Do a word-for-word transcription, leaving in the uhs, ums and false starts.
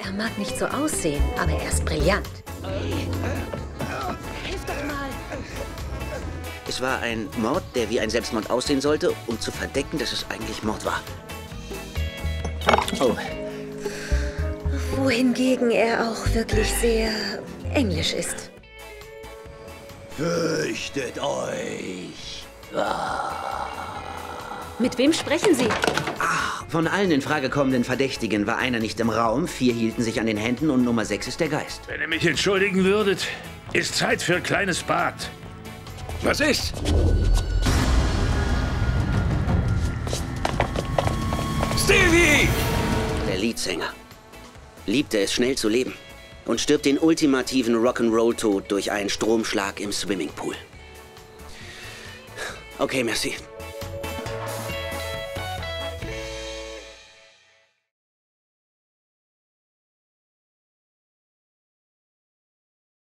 Er mag nicht so aussehen, aber er ist brillant. Hey, hilf doch mal. Es war ein Mord, der wie ein Selbstmord aussehen sollte, um zu verdecken, dass es eigentlich Mord war. Oh. Wohingegen er auch wirklich sehr englisch ist. Fürchtet euch! Ah. Mit wem sprechen Sie? Ach, von allen in Frage kommenden Verdächtigen war einer nicht im Raum, vier hielten sich an den Händen und Nummer sechs ist der Geist. Wenn ihr mich entschuldigen würdet, ist Zeit für ein kleines Bad. Was ist? Stevie! Der Leadsänger liebte es, schnell zu leben und stirbt den ultimativen Rock'n'Roll-Tod durch einen Stromschlag im Swimmingpool. Okay, merci.